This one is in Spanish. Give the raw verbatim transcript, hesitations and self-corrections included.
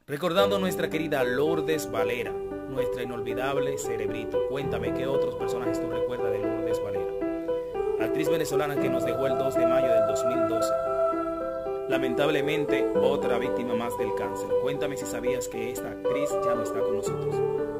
Recordando a nuestra querida Lourdes Valera, nuestra inolvidable Cerebrito. Cuéntame, ¿qué otros personajes tú recuerdas de Lourdes Valera? Actriz venezolana que nos dejó el dos de mayo del dos mil doce. Lamentablemente, otra víctima más del cáncer. Cuéntame si sabías que esta actriz ya no está con nosotros.